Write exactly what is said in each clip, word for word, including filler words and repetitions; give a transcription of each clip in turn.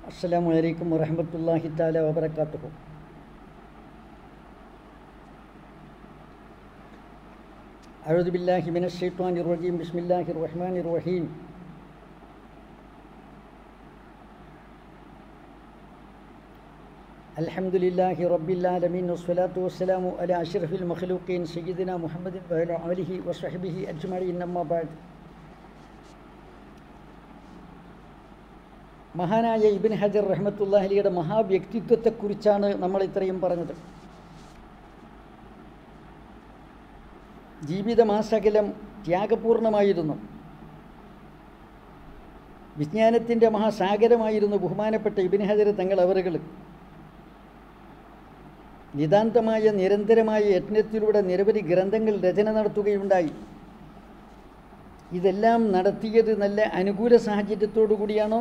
അസ്സലാമു അലൈക്കും വറഹ്മത്തുള്ളാഹി തആല വബറകാതുഹു. അഊദു ബില്ലാഹി മിനശ് ശൈത്വാനിർ റജീം. ബിസ്മില്ലാഹിർ റഹ്മാനിർ റഹീം. അൽഹംദുലില്ലാഹി റബ്ബിൽ ആലമീൻ വസ്സലാത്തു വസ്സലാമു അലാ അഷ്റഫിൽ മഖ്ലൂഖീൻ സയ്യിദിനാ മുഹമ്മദിൻ വഅലാ ആലിഹി വസ്വഹ്ബിഹി അജ്മഈൻ. അമ്മാ ബഅദ്. മഹാനായ ഇബ്നു ഹജർ റഹ്മത്തുള്ളാഹി അലൈഹിയുടെ മഹാവ്യക്തിത്വത്തെക്കുറിച്ചാണ് നമ്മൾ ഇത്രയും പറഞ്ഞത്. ജീവിതമാസകലം ത്യാഗപൂർണമായിരുന്നു. വിജ്ഞാനത്തിൻ്റെ മഹാസാഗരമായിരുന്നു ബഹുമാനപ്പെട്ട ഇബ്നു ഹജർ തങ്ങൾ അവറുകൾ. നിതാന്തമായ നിരന്തരമായ യത്നത്തിലൂടെ നിരവധി ഗ്രന്ഥങ്ങൾ രചന നടത്തുകയുണ്ടായി. ഇതെല്ലാം നടത്തിയത് നല്ല അനുകൂല സാഹചര്യത്തോടു കൂടിയാണോ?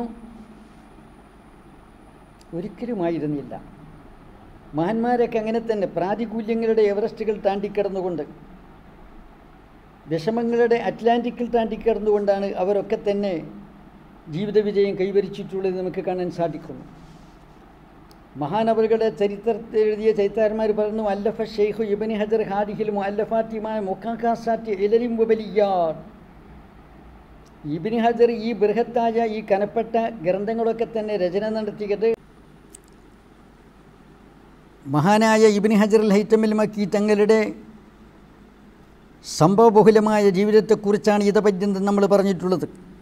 ഒരിക്കലുമായിരുന്നില്ല. മഹാന്മാരൊക്കെ അങ്ങനെ തന്നെ പ്രാതികൂല്യങ്ങളുടെ എവറസ്റ്റുകൾ താണ്ടിക്കടന്നുകൊണ്ട്, വിഷമങ്ങളുടെ അറ്റ്ലാന്റിക്കിൽ താണ്ടിക്കടന്നുകൊണ്ടാണ് അവരൊക്കെ തന്നെ ജീവിത വിജയം കൈവരിച്ചിട്ടുള്ളത് നമുക്ക് കാണാൻ സാധിക്കുന്നു. മഹാനവറുകളുടെ ചരിത്രത്തിൽ എഴുതിയ ചരിത്രകാരന്മാർ പറഞ്ഞു, അല്ലഫ ഷെയ്ഖു ഇബ്നു ഹജർ ഹാദിഹിൽ മുഅല്ലഫാത്തിമായ മുഖാഖാസാത്തി ഇലലിം വബലിയാർ. ഇബ്നു ഹജർ ഈ ബൃഹത്തായ ഈ കനപ്പെട്ട ഗ്രന്ഥങ്ങളൊക്കെ തന്നെ രചന നടത്തിയത് മഹാനായ ഇബ്നു ഹജർ അൽ ഹൈതമിൽ മക്കി തങ്ങളുടെ സംഭവബഹുലമായ ജീവിതത്തെക്കുറിച്ചാണ് ഇതപര്യന്തം നമ്മൾ പറഞ്ഞിട്ടുള്ളത്.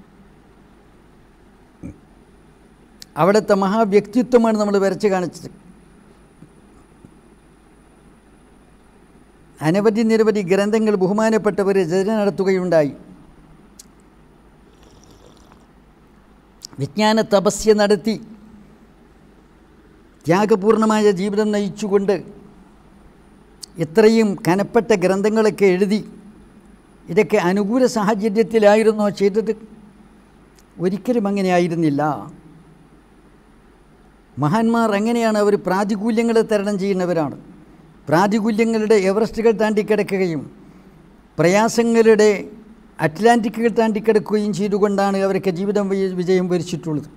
അവിടുത്തെ മഹാവ്യക്തിത്വമാണ് നമ്മൾ വരച്ച് കാണിച്ചത്. അനവധി നിരവധി ഗ്രന്ഥങ്ങൾ ബഹുമാനപ്പെട്ടവർ രചന നടത്തുകയുണ്ടായി. വിജ്ഞാന തപസ്യ നടത്തി ത്യാഗപൂർണമായ ജീവിതം നയിച്ചുകൊണ്ട് ഇത്രയും കനപ്പെട്ട ഗ്രന്ഥങ്ങളൊക്കെ എഴുതി. ഇതൊക്കെ അനുകൂല സാഹചര്യത്തിലായിരുന്നോ ചെയ്തത്? ഒരിക്കലും അങ്ങനെ ആയിരുന്നില്ല. മഹാന്മാർ എങ്ങനെയാണ്? അവർ പ്രാതികൂല്യങ്ങളെ തരണം ചെയ്യുന്നവരാണ്. പ്രാതികൂല്യങ്ങളുടെ എവറസ്റ്റുകൾ താണ്ടിക്കിടക്കുകയും പ്രയാസങ്ങളുടെ അറ്റ്ലാന്റിക്കുകൾ താണ്ടിക്കിടക്കുകയും ചെയ്തുകൊണ്ടാണ് അവർക്ക് ജീവിതം വിജയം വരിച്ചിട്ടുള്ളത്.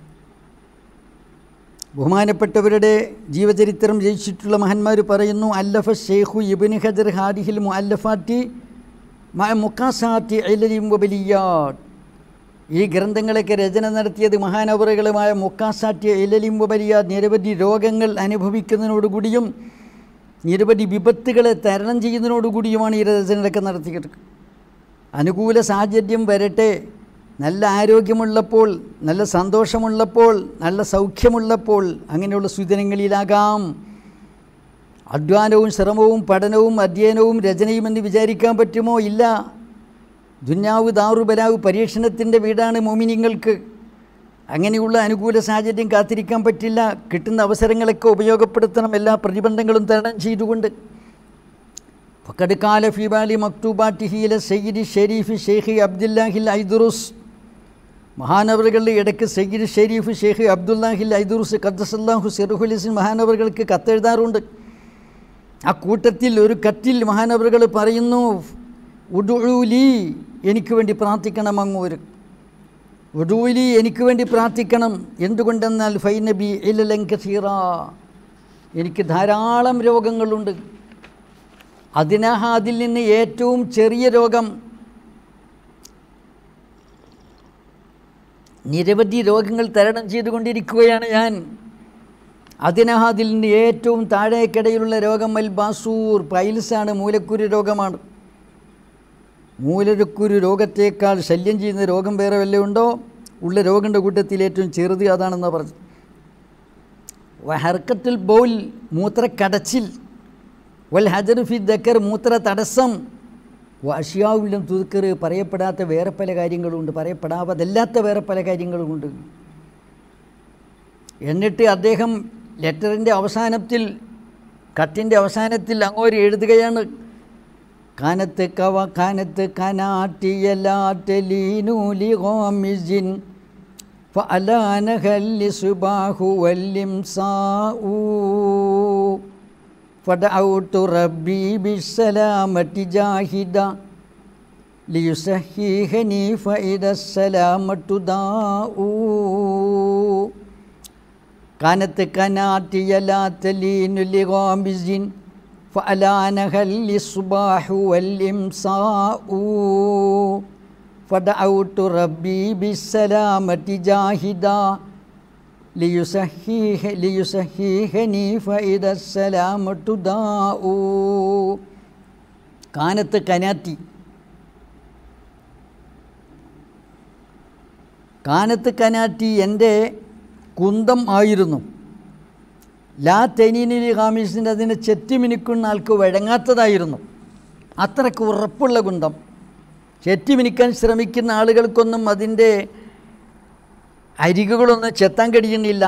ബഹുമാനപ്പെട്ടവരുടെ ജീവചരിത്രം രചിച്ചിട്ടുള്ള മഹാന്മാർ പറയുന്നു, അല്ലഫ ഷെയ്ഖു ഇബ്നു ഹജർ ഹാദിഹിൽ മുഅല്ലഫാത്തി മഅ മുഖാസാത്തി ഇലലിം വബലിയാത്ത്. ഈ ഗ്രന്ഥങ്ങളൊക്കെ രചന നടത്തിയത് മഹാനവറുകളുമായ മുഖാസാറ്റി ഇലലിം വബലിയാത്ത്. നിരവധി രോഗങ്ങൾ അനുഭവിക്കുന്നതിനോടുകൂടിയും നിരവധി വിപത്തുകളെ തരണം ചെയ്യുന്നതിനോടുകൂടിയുമാണ് ഈ രചനകളൊക്കെ നടത്തിയത്. അനുകൂല സാഹചര്യം വരട്ടെ, നല്ല ആരോഗ്യമുള്ളപ്പോൾ, നല്ല സന്തോഷമുള്ളപ്പോൾ, നല്ല സൗഖ്യമുള്ളപ്പോൾ അങ്ങനെയുള്ള സുദിനങ്ങളിലാകാം അധ്വാനവും ശ്രമവും പഠനവും അധ്യയനവും രചനയുമെന്ന് വിചാരിക്കാൻ പറ്റുമോ? ഇല്ല. ദുന്യാവ് ദാറുബലാവ് പരീക്ഷണത്തിൻ്റെ വീടാണ് മോമിനിങ്ങൾക്ക്. അങ്ങനെയുള്ള അനുകൂല സാഹചര്യം കാത്തിരിക്കാൻ പറ്റില്ല. കിട്ടുന്ന അവസരങ്ങളൊക്കെ ഉപയോഗപ്പെടുത്തണം, എല്ലാ പ്രതിബന്ധങ്ങളും തരണം ചെയ്തുകൊണ്ട്. ഫഖദ് ഖാല ഫീ ബാലി മക്തൂബാത്തിഹി ഇല സയ്യിദി ഷരീഫ് ഷെയ്ഖ് അബ്ദുല്ലാഹിൽ ഐദുറുസ്. മഹാനവറുകളുടെ ഇടയ്ക്ക് സയ്യിദ് ഷരീഫ് ഷെയ്ഖ് അബ്ദുല്ലാഹിൽ ഐദുറുസ് ഖദ്ദസല്ലാഹു സിർഹുൽ ഇസ്ലാം മഹാനവറുകൾക്ക് കത്തെഴുതാറുണ്ട്. ആ കൂട്ടത്തിൽ ഒരു കത്തിൽ മഹാനവറുകൾ പറയുന്നു, ഉദുലി, എനിക്ക് വേണ്ടി പ്രാർത്ഥിക്കണം. അങ്ങോര് ഉദുലി, എനിക്ക് വേണ്ടി പ്രാർത്ഥിക്കണം. എന്തുകൊണ്ടെന്നാൽ ഫൈനബി ഇലലൻ കസീറ, എനിക്ക് ധാരാളം രോഗങ്ങളുണ്ട്. അതിനാഹ, അതിൽ നിന്ന് ഏറ്റവും ചെറിയ രോഗം, നിരവധി രോഗങ്ങൾ തരണം ചെയ്തുകൊണ്ടിരിക്കുകയാണ് ഞാൻ. അതിനാഹ, അതിൽ നിന്ന് ഏറ്റവും താഴേക്കിടയിലുള്ള രോഗം അൽ ബാസൂർ, പൈൽസാണ്, മൂലക്കുരു രോഗമാണ്. മൂലക്കുരു രോഗത്തേക്കാൾ ശല്യം ചെയ്യുന്ന രോഗം വേറെ വല്ലതും ഉണ്ടോ? ഉള്ള രോഗങ്ങളുടെ കൂട്ടത്തിൽ ഏറ്റവും ചെറുത് അതാണെന്നാണ് പറഞ്ഞത്. ഹർക്കത്തുൽ ബൗൽ, മൂത്രക്കടച്ചിൽ, വൽ ഹജർ ഫി ദക്കർ, മൂത്ര തടസ്സം, അഷ്യാവുല്ലം തുതുക്കർ, പറയപ്പെടാത്ത വേറെ പല കാര്യങ്ങളുമുണ്ട്, പറയപ്പെടാവതല്ലാത്ത വേറെ പല കാര്യങ്ങളുമുണ്ട്. എന്നിട്ട് അദ്ദേഹം ലെറ്ററിൻ്റെ അവസാനത്തിൽ, കത്തിൻ്റെ അവസാനത്തിൽ അങ്ങോട്ട് എഴുതുകയാണ്, കാനത്ത് കവ കാനത്ത് കനാട്ടിയലാറ്റലീനൂലി ഗോമിസിൻ ഫഅലാനഹല്ലി സുബാഹു വല്ലിംസാഉ ഫദഔതു റബ്ബി ബിസ്സലാമതി ജാഹിദ ലിയുസഹീഹനി ഫഇദസ്സലാമതു ദാഉ കാനത്ത് കനാറ്റിയലാ തലീനു ലിഗാമിസിൻ ഫഅലാനഹൽ ലിസ്ബാഹു വൽ ഇംസാഉ ഫദഅഉതു റബ്ബി ബിസ്സലാമതി ജാഹിദാ ലിയുസഹീഹ ലിയുസഹീഹനി ഫഇദസ്സലാമതു ദാഉ. കാനത്ത് കനാറ്റി, കാനത്ത് കനാറ്റി എൻ്റെ കുന്തം ആയിരുന്നു. ലാ തെനീനിലി ഖാമിസിൻ്റെ അതിനെ ചെറ്റിമിനിക്കുന്ന ആൾക്ക് വഴങ്ങാത്തതായിരുന്നു. അത്രയ്ക്ക് ഉറപ്പുള്ള കുന്തം. ചെറ്റിമിനിക്കാൻ ശ്രമിക്കുന്ന ആളുകൾക്കൊന്നും അതിൻ്റെ അരികുകളൊന്നും ചെത്താൻ കഴിയുന്നില്ല.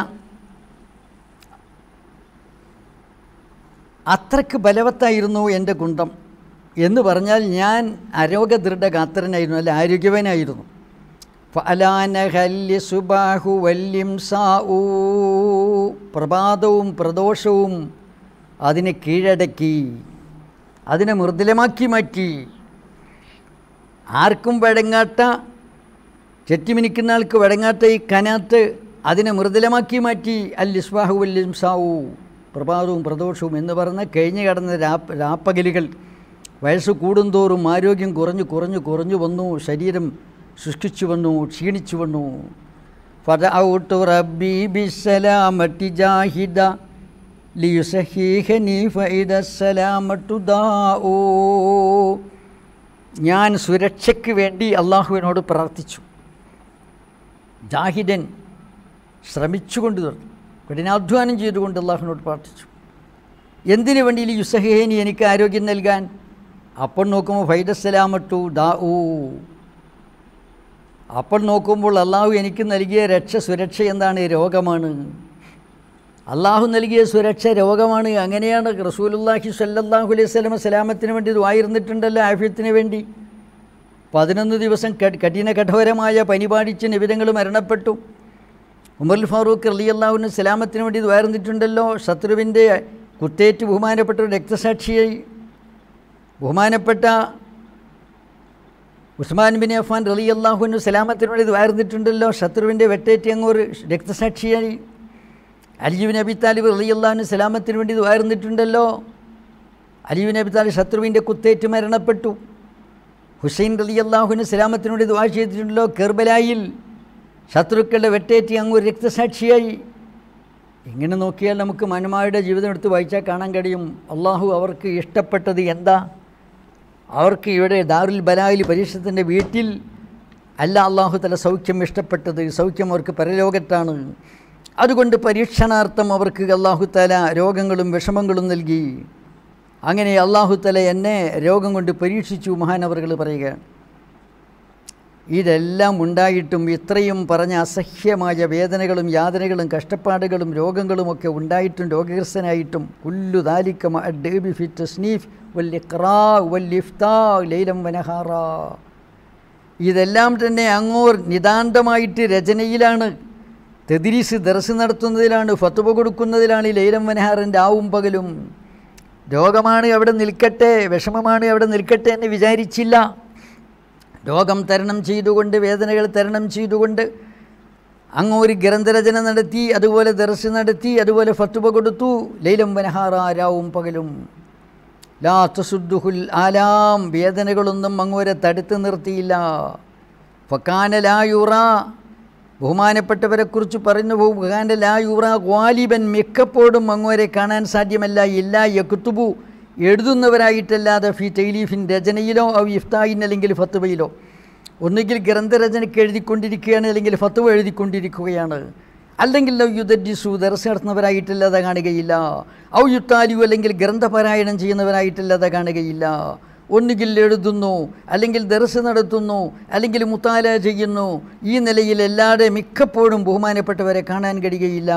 അത്രയ്ക്ക് ബലവത്തായിരുന്നു എൻ്റെ കുന്തം എന്ന് പറഞ്ഞാൽ ഞാൻ ആരോഗ്യദൃഢഗാത്രനായിരുന്നു, അല്ല ആരോഗ്യവാനായിരുന്നു. ഫഅലാനഹല്ലി സുബാഹു വല്ലിംസാഉ, പ്രഭാതവും പ്രദോഷവും അതിനെ കീഴടക്കി, അതിനെ മൃദുലമാക്കി മാറ്റി. ആർക്കും വഴങ്ങാത്ത, ചെറ്റിമിനിക്കുന്ന ആൾക്ക് വഴങ്ങാത്ത ഈ കനാത്ത് അതിനെ മൃദുലമാക്കി മാറ്റി. അൽ ഇസ്ബാഹു വല്ലിംസാഉ, പ്രഭാതവും പ്രദോഷവും എന്ന് പറഞ്ഞ കഴിഞ്ഞു കടന്ന രാപ് രാപ്പകലുകൾ വയസ്സ് കൂടുന്തോറും ആരോഗ്യം കുറഞ്ഞു കുറഞ്ഞു കുറഞ്ഞു വന്നു, ശരീരം ശുഷ്കിച്ചു വന്നു, ക്ഷീണിച്ചു വന്നു. ഫദഅഉതു റബ്ബി ബിസ്സലാമതി ജാഹിദ ലിയുസഹീഹനി ഫഇദസ്സലാമതു ദാഉ. ഞാൻ സുരക്ഷയ്ക്ക് വേണ്ടി അള്ളാഹുവിനോട് പ്രാർത്ഥിച്ചു. ജാഹിദൻ, ശ്രമിച്ചുകൊണ്ട്, കഠിനാധ്വാനം ചെയ്തുകൊണ്ട് അള്ളാഹുവിനോട് പ്രാർത്ഥിച്ചു. എന്തിനു വേണ്ടി? ലിയുസഹീഹനി, എനിക്ക് ആരോഗ്യം നൽകാൻ. അപ്പോൾ നോക്കുമ്പോൾ ഫൈദസ്സലാമതു ദാഉ, അപ്പോൾ നോക്കുമ്പോൾ അള്ളാഹു എനിക്ക് നൽകിയ രക്ഷ, സുരക്ഷ എന്താണ്? രോഗമാണ്. അള്ളാഹു നൽകിയ സുരക്ഷ രോഗമാണ്. അങ്ങനെയാണ് റസൂലുള്ളാഹി സ്വല്ലല്ലാഹു അലൈഹി വസല്ലം സലാമത്തിന് വേണ്ടി ദുആയിരുന്നിട്ടുണ്ടല്ലോ, ആഫിയത്തിന് വേണ്ടി. പതിനൊന്ന് ദിവസം കഠിന കഠോരമായ പനി ബാധിച്ച് നബിതങ്ങൾ മരണപ്പെട്ടു. ഉമർ ഫാറൂഖ് റളിയല്ലാഹു അൻഹു സലാമത്തിന് വേണ്ടി ദുആയിരുന്നിട്ടുണ്ടല്ലോ. ശത്രുവിൻ്റെ കുത്തേറ്റ് ബഹുമാനപ്പെട്ട ഒരു രക്തസാക്ഷിയായി. ബഹുമാനപ്പെട്ട ഉസ്മാൻ ബിൻ അഫ്ഫാൻ റളിയല്ലാഹു അൻഹു സലാമത്തിന് വേണ്ടി ദുആയിരുന്നിട്ടുണ്ടല്ലോ. ശത്രുവിൻ്റെ വെട്ടേറ്റ് അങ്ങൊരു രക്തസാക്ഷിയായി. അലി ബിൻ അബി താലിബ് റളിയല്ലാഹു അൻഹു സലാമത്തിന് വേണ്ടി ദുആയിരുന്നിട്ടുണ്ടല്ലോ. അലി ബിൻ അബി താലിബ് ശത്രുവിൻ്റെ കുത്തേറ്റ് മരണപ്പെട്ടു. ഹുസൈൻ റളിയല്ലാഹു അൻഹു സലാമത്തിന് വേണ്ടി ദുആ ചെയ്തിട്ടുണ്ടല്ലോ. കർബലായിൽ ശത്രുക്കളുടെ വെട്ടേറ്റ് അങ്ങൊരു രക്തസാക്ഷിയായി. ഇങ്ങനെ നോക്കിയാൽ നമുക്ക് മനുമാരുടെ ജീവിതം എടുത്ത് വായിച്ചാൽ കാണാൻ കഴിയും അള്ളാഹു അവർക്ക് ഇഷ്ടപ്പെട്ടത് എന്താ. അവർക്ക് ഇവിടെ ദാറുൽ ബലായിൽ, പരീക്ഷത്തിൻ്റെ വീട്ടിൽ അല്ല അള്ളാഹു തല സൗഖ്യം ഇഷ്ടപ്പെട്ടത്. സൗഖ്യം അവർക്ക് പരലോകത്താണ്. അതുകൊണ്ട് പരീക്ഷണാർത്ഥം അവർക്ക് അള്ളാഹു തല രോഗങ്ങളും വിഷമങ്ങളും നൽകി. അങ്ങനെ അള്ളാഹു തല എന്നെ രോഗം കൊണ്ട് പരീക്ഷിച്ചു മഹാനവറുകൾ പറയുകയാണ്. ഇതെല്ലാം ഉണ്ടായിട്ടും, ഇത്രയും പറഞ്ഞ അസഹ്യമായ വേദനകളും യാതനകളും കഷ്ടപ്പാടുകളും രോഗങ്ങളുമൊക്കെ ഉണ്ടായിട്ടും, രോഗഗ്രസ്തനായിട്ടും, കുല്ലു ദാലിക മഅ ദഅബി ഫി തസ്നീഫ് വൽ ഇഖ്റാ വൽ ഇഫ്താ ലൈലം വനഹാറാ, ഇതെല്ലാം തന്നെ അങ്ങോർ നിതാന്തമായിട്ട് രചനയിലാണ്, തദ്രീസ് ദർസ് നടത്തുന്നതിലാണ്, ഫത്വ കൊടുക്കുന്നതിലാണ്. ലൈലം വനഹാറിൻ്റെ ആവും പകലും. രോഗമാണ് അവിടെ നിൽക്കട്ടെ, വിഷമമാണ് അവിടെ നിൽക്കട്ടെ എന്ന് വിചാരിച്ചില്ല. രോഗം തരണം ചെയ്തുകൊണ്ട്, വേദനകൾ തരണം ചെയ്തുകൊണ്ട് അങ്ങൊരു ഗ്രന്ഥരചന നടത്തി, അതുപോലെ ദർസ് നടത്തി, അതുപോലെ ഫത്വ കൊടുത്തു. ലൈലം വനഹാറാ, രാവും പകലും. ലാ തസുദ്ദുഹുൽ ആലാം, വേദനകളൊന്നും അങ്ങോരെ തടുത്ത് നിർത്തിയില്ല. ഫക്കാന ലാ യുറാ, ബഹുമാനപ്പെട്ടവരെക്കുറിച്ച് പറഞ്ഞു പോകും. ഫക്കാന ലാ യുറാ ഗ്വാലിബൻ, മിക്കപ്പോഴും അങ്ങോരെ കാണാൻ സാധ്യമല്ല. ഇല്ലാ യക്തുബു, എഴുതുന്നവരായിട്ടല്ലാതെ ഫി തൈലീഫിൻ, രചനയിലോ ഔ ഇഫ്തായിൻ, അല്ലെങ്കിൽ ഫത്വയിലോ. ഒന്നുകിൽ ഗ്രന്ഥരചനയ്ക്ക് എഴുതിക്കൊണ്ടിരിക്കുകയാണ്, അല്ലെങ്കിൽ ഫത്വ എഴുതിക്കൊണ്ടിരിക്കുകയാണ്. അല്ലെങ്കിൽ ഔ യുദദ്ദിസു, ദർസ് നടത്തുന്നവരായിട്ടല്ലാതെ കാണുകയില്ല. ഔ യുത്താലിയു, അല്ലെങ്കിൽ ഗ്രന്ഥപാരായണം ചെയ്യുന്നവരായിട്ടല്ലാതെ കാണുകയില്ല. ഒന്നുകിൽ എഴുതുന്നു, അല്ലെങ്കിൽ ദർസ് നടത്തുന്നു, അല്ലെങ്കിൽ മുത്താല ചെയ്യുന്നു. ഈ നിലയിൽ എല്ലാവരുടെ മിക്കപ്പോഴും ബഹുമാനപ്പെട്ടവരെ കാണാൻ കഴിയുകയില്ല.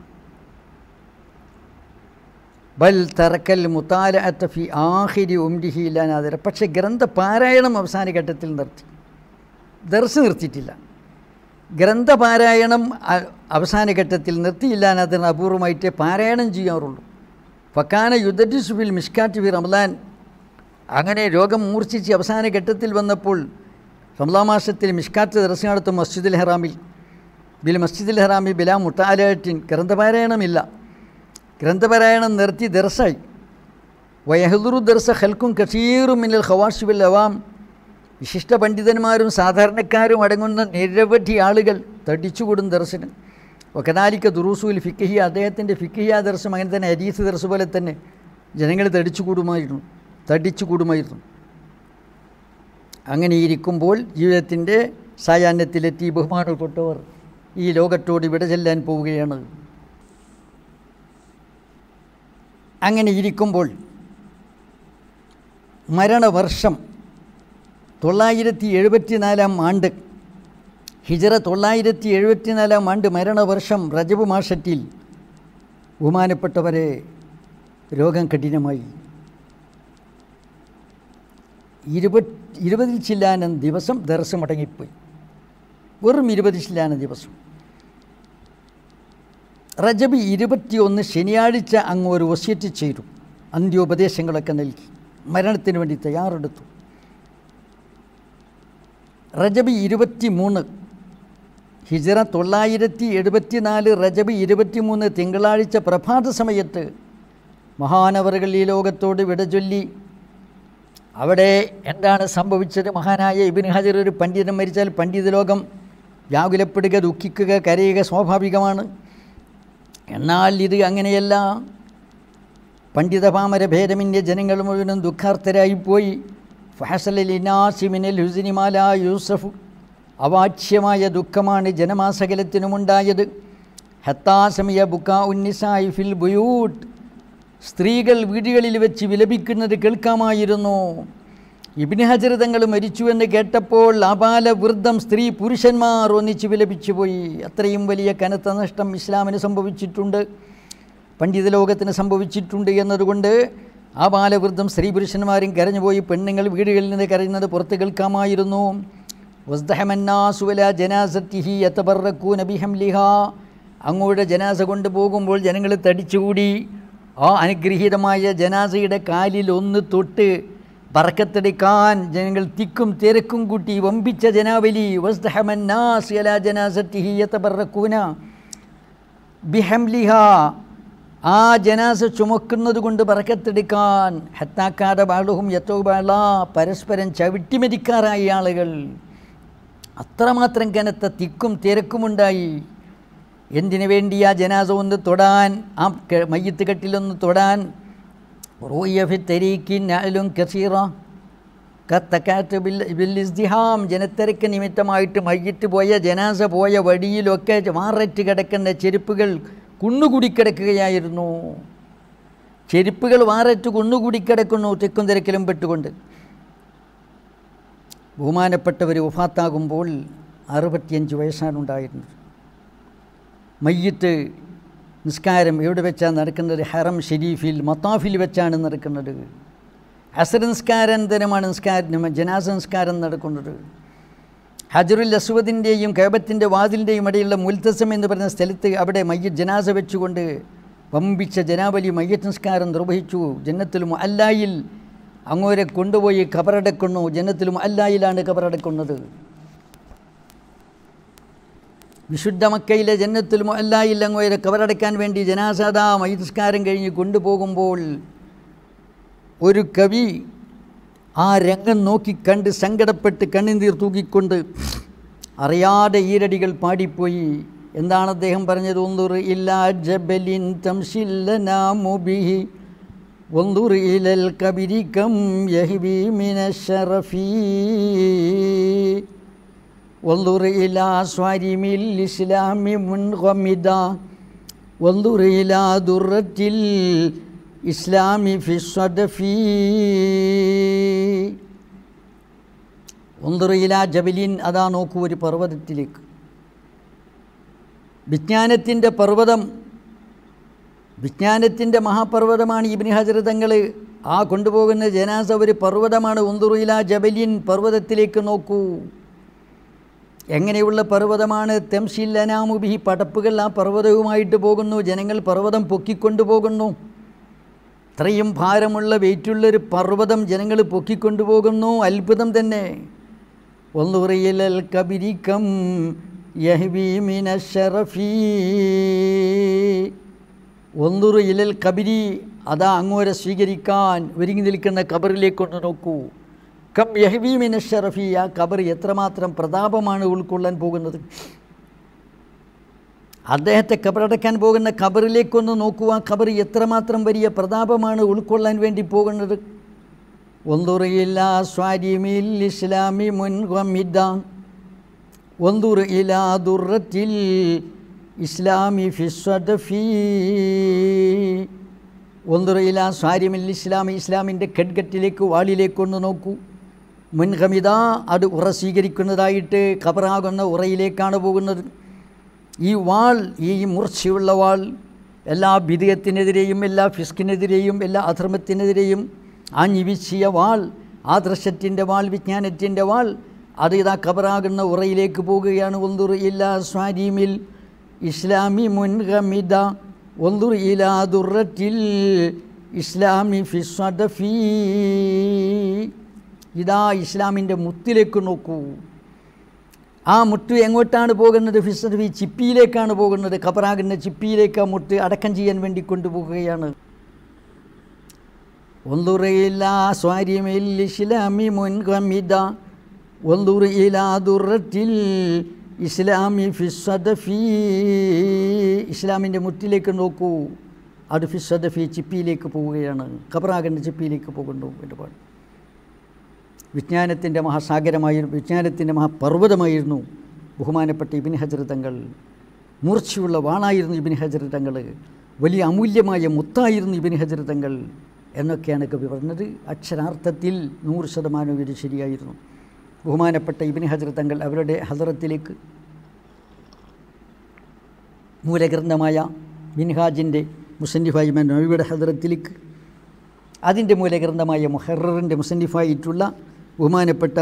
ബൽ തറക്കൽ മുത്താലഅത ഫി ആഖിരി ഉംരിഹി ഇലാ നാദിറ, പക്ഷേ ഗ്രന്ഥപാരായണം അവസാന ഘട്ടത്തിൽ നിർത്തി, ദർസ് നിർത്തിയിട്ടില്ല. ഗ്രന്ഥപാരായണം അവസാന ഘട്ടത്തിൽ നിർത്തിയില്ല. അതിന് അപൂർവമായിട്ട് പാരായണം ചെയ്യാറുള്ളൂ. ഫക്കാന യുദദ്ദിസു ഫിൽ മിഷ്കാത്തി ഫി റമളാൻ, അങ്ങനെ രോഗം മൂർച്ഛിച്ച് അവസാന ഘട്ടത്തിൽ വന്നപ്പോൾ റമളാൻ മാസത്തിൽ മിഷ്കാത്ത് ദർസ് നടത്തും മസ്ജിദുൽ ഹറാമിൽ. ബിൽ മസ്ജിദിൽ ഹറാമി ബിലാ മുട്ടാലാറ്റിൻ ഗ്രന്ഥപാരായണമില്ല. ഗ്രന്ഥപാരായണം നിർത്തി ദർസായി. വയഹുദുറു ദർസ ഹൽക്കും കസീറും മിനൽ ഖവാശി ബിൽ അവാം, വിശിഷ്ട പണ്ഡിതന്മാരും സാധാരണക്കാരും അടങ്ങുന്ന നിരവധി ആളുകൾ തടിച്ചുകൂടും ദർസിന്. വകദാലിക ദുറൂസുൽ ഫിഖ്ഹിയ, അദ്ദേഹത്തിൻ്റെ ഫിഖ്ഹിയ ദർസും അങ്ങനെ തന്നെ ഹദീസ് ദർസ് പോലെ തന്നെ ജനങ്ങൾ തടിച്ചുകൂടുമായിരുന്നു തടിച്ചുകൂടുമായിരുന്നു അങ്ങനെ ഇരിക്കുമ്പോൾ ജീവിതത്തിൻ്റെ സായാഹ്നത്തിലെത്തി ബഹുമാനപ്പെട്ടവർ ഈ ലോകത്തോട് വിട ചെല്ലാൻ പോവുകയാണ്. അങ്ങനെ ഇരിക്കുമ്പോൾ മരണവർഷം തൊള്ളായിരത്തി എഴുപത്തി നാലാം ആണ്ട്, ഹിജറ തൊള്ളായിരത്തി എഴുപത്തി നാലാം ആണ്ട് മരണവർഷം റജബ് മാസത്തിൽ ബഹുമാനപ്പെട്ടവരെ രോഗം കഠിനമായി. ഇരുപത് ഇരുപതിൽ ചില്ലാനം ദിവസം ദർസ് മടങ്ങിപ്പോയി. വെറും ഇരുപത് ചില്ലാനം ദിവസം. റജബ് ഇരുപത്തിയൊന്ന് ശനിയാഴ്ച അങ്ങ് ഒരു വസിയത്ത് ചെയ്തു. അന്ത്യോപദേശങ്ങളൊക്കെ നൽകി മരണത്തിന് വേണ്ടി തയ്യാറെടുത്തു. റജബ് ഇരുപത്തി മൂന്ന് ഹിജറ തൊള്ളായിരത്തി എഴുപത്തി നാല് റജബ് ഇരുപത്തി മൂന്ന് തിങ്കളാഴ്ച പ്രഭാത സമയത്ത് മഹാനവറുകൾ ഈ ലോകത്തോട് വിട ചൊല്ലി. അവിടെ എന്താണ് സംഭവിച്ചത്? മഹാനായ ഇബ്നു ഹജർ, ഒരു പണ്ഡിതൻ മരിച്ചാൽ പണ്ഡിത ലോകം വ്യാകുലപ്പെടുക, ദുഃഖിക്കുക, കരയുക സ്വാഭാവികമാണ്. എന്നാൽ ഇത് അങ്ങനെയല്ല. പണ്ഡിതപാമര ഭേദമിൻ്റെ ജനങ്ങൾ മുഴുവനും ദുഃഖാർത്ഥരായിപ്പോയി. ഫഹസലിനാസിമിനൽ ഹുസിനിമാല യൂസഫ്, അവാച്യമായ ദുഃഖമാണ് ജനമാസകലത്തിനുമുണ്ടായത്. ഹത്താസമിയ ബുക്കാ ഉന്നിസായി ഫിൽ ബുയൂട്ട്, സ്ത്രീകൾ വീടുകളിൽ വെച്ച് വിലപിക്കുന്നത് കേൾക്കാമായിരുന്നു. ഇബ്നു ഹജർ തങ്ങൾ മരിച്ചുവെന്ന് കേട്ടപ്പോൾ അപാല വൃദ്ധം സ്ത്രീ പുരുഷന്മാർ ഒന്നിച്ച് വിലപിച്ചു പോയി. അത്രയും വലിയ കനത്ത നഷ്ടം ഇസ്ലാമിന് സംഭവിച്ചിട്ടുണ്ട്, പണ്ഡിത ലോകത്തിന് സംഭവിച്ചിട്ടുണ്ട് എന്നതുകൊണ്ട് ആ ബാലവൃദ്ധം സ്ത്രീ പുരുഷന്മാരും കരഞ്ഞുപോയി. പെണ്ണുങ്ങൾ വീടുകളിൽ നിന്ന് കരയുന്നത് പുറത്ത് കേൾക്കാമായിരുന്നു. വസ്ദഹമന്നാസുവല ജനാസത്തിഹി യതബറകൂന ബിഹംലിഹാ, അങ്ങോട്ട് ജനാസ കൊണ്ടുപോകുമ്പോൾ ജനങ്ങൾ തടിച്ചുകൂടി ആ അനുഗ്രഹീതമായ ജനാസയുടെ കാലിൽ ഒന്ന് തൊട്ട് ബർക്കത്തെടുക്കാൻ ജനങ്ങൾ തിക്കും തിരക്കും കൂട്ടി വമ്പിച്ച ജനാവലി. വസ്ദഹമന്നാസ് അലാ ജനാസത്തിഹി യതബറകൂന ബിഹംലിഹാ, ആ ജനാസ ചുമക്കുന്നത് കൊണ്ട് ബർക്കത്തെടുക്കാൻ. ഹത്താക്കാത ബാളുഹും യത്തോബാള, പരസ്പരം ചവിട്ടിമരിക്കാറായ ആളുകൾ. അത്രമാത്രം കനത്ത തിക്കും തിരക്കുമുണ്ടായി. എന്തിനു വേണ്ടി? ആ ജനാസ ഒന്ന് തൊടാൻ, ആ മയ്യത്ത് കെട്ടിലൊന്ന് തൊടാൻ. ജനത്തിരക്ക് നിമിത്തമായിട്ട് മയ്യത്ത് പോയ ജനാസ പോയ വഴിയിലൊക്കെ മാററ്റ് കിടക്കുന്ന ചെരുപ്പുകൾ കുന്നുകൂടിക്കിടക്കുകയായിരുന്നു. ചെരുപ്പുകൾ വാററ്റ് കുന്നുകൂടിക്കിടക്കുന്നു തിക്കും തിരക്കിലും പെട്ടുകൊണ്ട്. ബഹുമാനപ്പെട്ടവർ വഫാത്താകുമ്പോൾ അറുപത്തിയഞ്ച് വയസ്സാണുണ്ടായിരുന്നത്. മയ്യത്ത് നിസ്കാരം എവിടെ വെച്ചാണ് നടക്കുന്നത്? ഹറം ഷെരീഫിൽ മത്താഫിൽ വെച്ചാണ് നടക്കുന്നത്. അസ്ർ നിസ്കാരാനന്തരമാണ് നിസ്കാരം ജനാസ നിസ്കാരം നടക്കുന്നത്. ഹജറുൽ അസ്വദിൻ്റെയും കഅബത്തിൻ്റെ വാതിലിൻ്റെയും ഇടയിലുള്ള മുൽത്തസം എന്ന് പറയുന്ന സ്ഥലത്ത് അവിടെ മയ്യത്ത് ജനാസ വെച്ചുകൊണ്ട് വമ്പിച്ച ജനാവലി മയ്യത്ത് നിസ്കാരം നിർവഹിച്ചു. ജന്നത്തുൽ മുഅല്ലായിൽ അങ്ങോരെ കൊണ്ടുപോയി ഖബറടക്കുന്നു. ജന്നത്തുൽ മുഅല്ലായിലാണ് ഖബറടക്കുന്നത്. വിശുദ്ധ മക്കയിലെ ജന്നത്തുൽ മുഅല്ലായിൽ അങ്ങോരെ ഖബറടക്കാൻ വേണ്ടി ജനാസദാ മയ്യത്ത് നിസ്കാരം കഴിഞ്ഞ് കൊണ്ടുപോകുമ്പോൾ ഒരു കവി ആ രംഗം നോക്കിക്കണ്ട് സങ്കടപ്പെട്ട് കണ്ണുനീർ തൂക്കിക്കൊണ്ട് അറിയാതെ ഈരടികൾ പാടിപ്പോയി. എന്താണ് അദ്ദേഹം പറഞ്ഞത്? ഒന്നുർ ഇല്ലാ ജബലിൻ തംശില്ലനാമു ബിഹി വന്ദുർ ഇലൽ കബരി കം യഹ്വി മിനശ്ശറഫി വന്ദുർ ഇലാ സ്വാരിമിൽ ഇസ്ലാമി മുൻഗമിദ വന്ദുർ ഇലാ ദുർറത്തിൽ ഇസ്ലാമി ഫിസ്വദഫി വന്ദുർ ഇലാ ജബലിൻ, അതാ നോക്കൂ ഒരു പർവ്വതത്തിലേക്ക്. വിജ്ഞാനത്തിൻ്റെ പർവ്വതം, വിജ്ഞാനത്തിൻ്റെ മഹാപർവ്വതമാണ് ഇബ്നു ഹജർ തങ്ങൾ. ആ കൊണ്ടുപോകുന്ന ജനാസ ഒരു പർവ്വതമാണ്. വന്ദുർ ഇലാ ജബലിൻ, പർവ്വതത്തിലേക്ക് നോക്കൂ. എങ്ങനെയുള്ള പർവ്വതമാണ്? തംശില്ലനാമു ബിഹി, പടപ്പുകൾ ആ പർവ്വതവുമായിട്ട് പോകുന്നു. ജനങ്ങൾ പർവ്വതം പൊക്കിക്കൊണ്ടുപോകുന്നു. ഇത്രയും ഭാരമുള്ള വെയിറ്റുള്ളൊരു പർവ്വതം ജനങ്ങൾ പൊക്കിക്കൊണ്ടുപോകുന്നു. അത്ഭുതം തന്നെ. വന്ദുർ ഇലൽ കബരി കം യഹ്വി മിനശ്ശറഫി വൻദുർ ഇലൽ ഖബരി അതാ അങ്ങോരെ സ്വീകരിക്കാൻ ഒരുങ്ങി നിൽക്കുന്ന ഖബറിലേക്കൊന്ന് നോക്കൂ. കം യഹ്വി മിനശ്ശറഫി ആ ഖബർ എത്രമാത്രം പ്രതാപമാണ് ഉൾക്കൊള്ളാൻ പോകുന്നത്. അദ്ദേഹത്തെ ഖബറടക്കാൻ പോകുന്ന ഖബറിലേക്കൊന്ന് നോക്കുക. ഖബർ എത്രമാത്രം വലിയ പ്രതാപമാണ് ഉൾക്കൊള്ളാൻ വേണ്ടി പോകുന്നത്. വൻദുർ ഇലാ സ്വാരിമിൽ ഇസ്ലാമി മുൻഗമിദ വൻദുർ ഇലാ ദുർറത്തിൽ ഇസ്ലാമി ഫിസ്വദഫി വൻദുർ ഇലാ സ്വാരിമിൽ ഇസ്ലാമി ഇസ്ലാമിൻ്റെ ഖഡ്ഗത്തിലേക്ക് വാളിലേക്കൊന്ന് നോക്കൂ. മുൻഗമിദ അത് ഉറ സ്വീകരിക്കുന്നതായിട്ട് ഖബറാകുന്ന ഉറയിലേക്കാണ് പോകുന്നത്. ഈ വാൾ, ഈ മൂർച്ചയുള്ള വാൾ എല്ലാ ബിദ്അത്തിനെതിരെയും എല്ലാ ഫിസ്കിനെതിരെയും എല്ലാ അധർമ്മത്തിനെതിരെയും ആഞ്ഞു വീശിയ വാൾ, ആദർശത്തിൻ്റെ വാൾ, വിജ്ഞാനത്തിൻ്റെ വാൾ, അത് ഇതാ ഖബറാകുന്ന ഉറയിലേക്ക് പോകുകയാണ്. വൻദുർ ഇലാ സ്വാരിമിൽ ഇസ്ലാമി മുൻഗമിദ വൻദുർ ഇലാ ദുർറത്തിൽ ഇസ്ലാമി ഫിസ്വദഫി ഇതാ ഇസ്ലാമിൻ്റെ മുത്തിലേക്ക് നോക്കൂ. ആ മുത്ത് എങ്ങോട്ടാണ് പോകുന്നത്? ഫിസ്വദഫി ചിപ്പിയിലേക്കാണ് പോകുന്നത്. ഖബറാകുന്ന ചിപ്പിയിലേക്ക് ആ മുത്ത് അടക്കം ചെയ്യാൻ വേണ്ടി കൊണ്ടുപോകുകയാണ്. വൻദുർ ഇലാ സ്വാരിമിൽ ഇസ്ലാമി മുൻഗമിദ വൻദുർ ഇലാ ദുർറത്തിൽ ഇസ്ലാമി ഫിസ്വദഫി ഇസ്ലാമിൻ്റെ മുത്തിലേക്ക് നോക്കൂ. അത് ഫിസ്വദഫി ചിപ്പിയിലേക്ക് പോവുകയാണ്. ഖബറാകുന്ന ചിപ്പിയിലേക്ക് പോകുന്നു. ഒരുപാട് വിജ്ഞാനത്തിൻ്റെ മഹാസാഗരമായിരുന്നു, വിജ്ഞാനത്തിൻ്റെ മഹാപർവ്വതമായിരുന്നു ബഹുമാനപ്പെട്ട ഇബ്നു ഹജർ തങ്ങൾ. മൂർച്ചയുള്ള വാളായിരുന്നു ഇബ്നു ഹജർ തങ്ങൾ. വലിയ അമൂല്യമായ മുത്തായിരുന്നു ഇബ്നു ഹജർ തങ്ങൾ എന്നൊക്കെയാണ് കവി പറഞ്ഞത്. അക്ഷരാർത്ഥത്തിൽ നൂറ് ശതമാനം ഇത് ശരിയായിരുന്നു. ബഹുമാനപ്പെട്ട ഇബ്നു ഹജർ തങ്ങൾ അവരുടെ ഹദറത്തിലേക്ക് മൂലഗ്രന്ഥമായ മിൻഹാജിൻ്റെ മുസന്നിഫായി നബിയുടെ ഹദറത്തിലേക്ക് അതിൻ്റെ മൂലഗ്രന്ഥമായ മുഹററിൻ്റെ മുസന്നിഫായിട്ടുള്ള ബഹുമാനപ്പെട്ട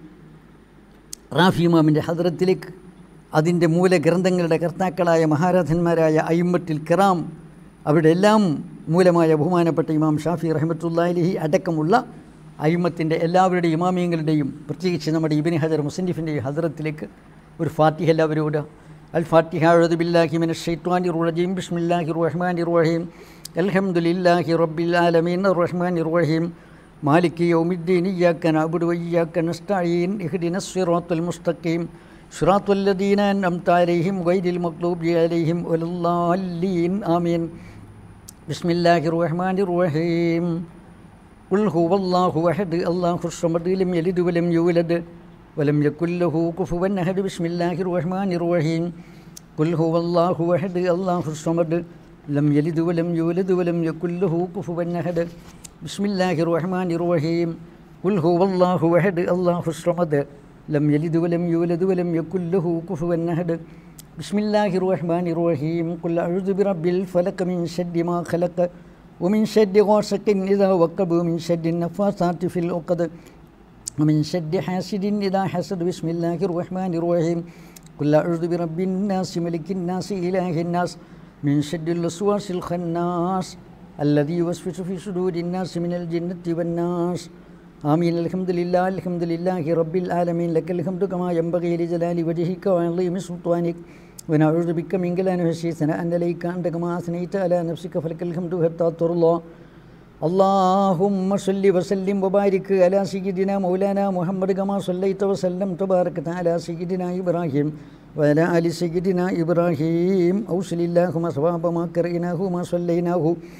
റാഫി ഇമാമിൻ്റെ ഹദറത്തിലേക്ക് അതിൻ്റെ മൂലഗ്രന്ഥങ്ങളുടെ കർത്താക്കളായ മഹാരഥന്മാരായ അയിമ്മത്തുൽ കിറാം അവരുടെ എല്ലാം മൂലമായ ബഹുമാനപ്പെട്ട ഇമാം ഷാഫി റഹ്മത്തുള്ളാഹി അലൈഹി അടക്കമുള്ള അയിമ്മത്തിൻ്റെ എല്ലാവരുടെയും ഇമാമിയങ്ങളുടെയും പ്രത്യേകിച്ച് നമ്മുടെ ഇബ്നു ഹജർ മുസന്നിഫിൻ്റെ ഹദറത്തിലേക്ക് ഒരു ഫാത്തിഹ എല്ലാവരോട് അൽ ഫാത്തിഹ അഊദു ബില്ലാഹി മിനശ് ശൈത്വാനിർ റജീം ബിസ്മില്ലാഹിർ റഹ്മാനിർ റഹീം അൽഹംദുലില്ലാഹി റബ്ബിൽ ആലമീൻ അർറഹ്മാനിർ റഹീം മാലികി യൗമിദ്ദീൻ ഇയ്യാക നഅ്ബുദു വഇയ്യാക നസ്തഈൻ ഇഹ്ദിനസ് സിറാത്തൽ മുസ്തഖീം സിറാത്തൽ ലദീന അൻഅംത അലൈഹിം ഗൈറിൽ മഗ്ദൂബി അലൈഹിം വലദ്ദാല്ലീൻ ആമീൻ. ബിസ്മില്ലാഹിർ റഹ്മാനിർ റഹീം ഖുൽ ഹുവല്ലാഹു അഹദ് അല്ലാഹുസ് സമദ് ലം യലിദ് വലം യൂലദ് വലം യകുൽ ലഹു കുഫുവൻ അഹദ്. ബിസ്മില്ലാഹിർ റഹ്മാനിർ റഹീം ഖുൽ ഹുവല്ലാഹു അഹദ് അല്ലാഹുസ് സമദ് ലം യലിദ് വലം യൂലദ് വലം യകുൽ ലഹു കുഫുവൻ അഹദ്. ബിസ്മില്ലാഹിർ റഹ്മാനിർ റഹീം ഖുൽ ഹുവല്ലാഹു അഹദ് അല്ലാഹുസ് സമദ് ലം യലിദ് വലം യൂലദ് വലം യകുൽ ലഹു കുഫുവൻ അഹദ്. ബിസ്മില്ലാഹിർ റഹ്മാനിർ റഹീം ഖുൽ അഊദു ബിറബ്ബിൽ ഫലഖ് മിൻ ശർരി മാ ഖലഖ് ومن شر غاسق إذا وقب ومن شر النفاثات في العقد ومن شر حاسد إذا حسد. بسم الله الرحمن الرحيم قل أعوذ برب الناس ملك الناس إله الناس من شر الوسواس الخناس الذي يوسوس في صدور الناس من الجنة والناس. آمين. الحمد لله الحمد لله رب العالمين لك الحمد كما ينبغي لجلال وجهك وعظيم سلطانك ونعوذ بك من لا نحصي ثناء عليك أنت كما أثنيت على نفسك فلك الحمد حتى ترضى. اللهم صل وسلم وبارك على سيدنا مولانا محمد كما صليت وسلمت وباركت على سيدنا إبراهيم وعلى آل سيدنا إبراهيم. أوصل اللهم ثواب ما قرأناه وما صليناه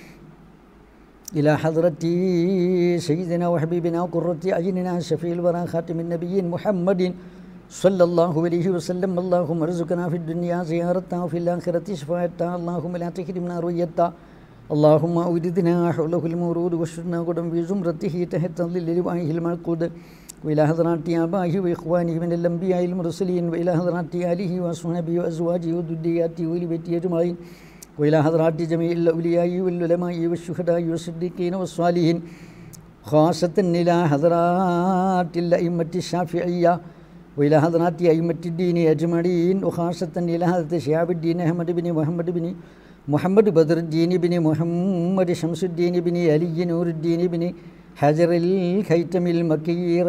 إلى حضرة سيدنا وحبيبنا وقرة أعيننا شفيع الورى خاتم النبيين محمد صلى الله عليه وسلم. اللهم ارزقنا في الدنيا زيارته وفي الآخرة شفاعته. اللهم لا تحرمنا رؤيته. اللهم أوردنا حوله المورود واشرنا قدم في زمرته تحت ظل لواءه المعقود وإلى حضرات آبائه وإخوانه من الأنبياء المرسلين وإلى حضرات آله وأصحابه وأزواجه وذرياته وأهل بيته أجمعين وإلى حضرات جميع الأولياء والعلماء والشهداء والصديقين والصالحين خاصة إلى حضرات الأئمة الشافعية وإلى حضرات أئمة الدين أجمعين وخاصة إلى حضرة شهاب الدين أحمد بن محمد بن محمد بدر الدين بن محمد شمس الدين بن علي نور الدين بن حجر الخيتم المكير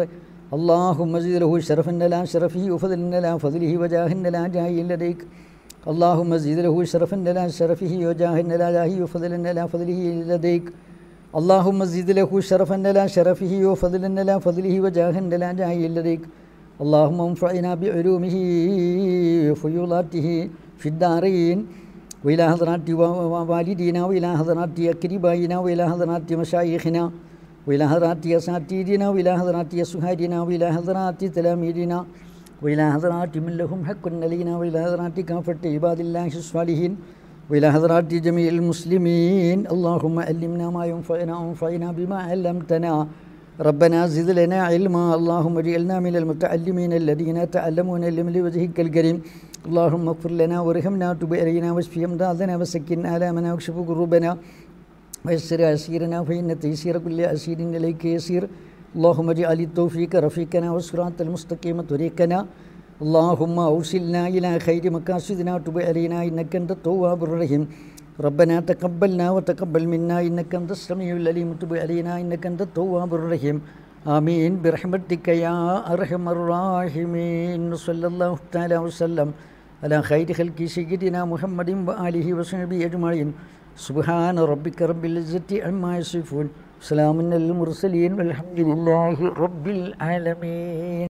اللهم زد له شرفا لا شرفه وفضلا لا فضله وجاها لا جاه لديك اللهم زد له شرفا لا شرفه وجاها لا جاهه وفضلا لا فضله لديك اللهم زد له شرفا لا شرفه وفضلا لا فضله وجاها لا جاه لديك اللهم انفعنا بعلومه وفيوضاته في الدارين وإلى حضرات والدينا وإلى حضرات أقربائنا وإلى حضرات مشايخنا وإلى حضرات أساتذتنا وإلى حضرات سهادنا وإلى حضرات تلاميذنا وإلى حضرات من لهم حق علينا وإلى حضرات كافة عباد الله الصالحين وإلى حضرات جميع المسلمين اللهم علمنا ما ينفعنا وانفعنا بما علمتنا ربنا زد لنا علما اللهم اجعلنا من المتعلمين الذين يتعلمون العلم لوجهك الكريم اللهم اغفر لنا وارحمنا وتب علينا واشف امراضنا وسكن آلامنا واكشف كروبنا ويسر عسيرنا فإن تيسير كل عسير إليك يسير اللهم اجعل التوفيق رفيقنا والصراط المستقيم طريقنا اللهم أوصلنا إلى خير مقاصدنا وتب علينا إنك أنت التواب الرحيم ربنا تقبلنا وتقبل منا إنك أنت السميع العليم وتب علينا إنك أنت التواب الرحيم آمين برحمتك يا أرحم الراحمين صلى الله تعالى وسلم على خير خلق سيدنا محمد وآله وصحبه أجمعين سبحان ربك رب العزة عما يصفون سلام على المرسلين والحمد لله رب العالمين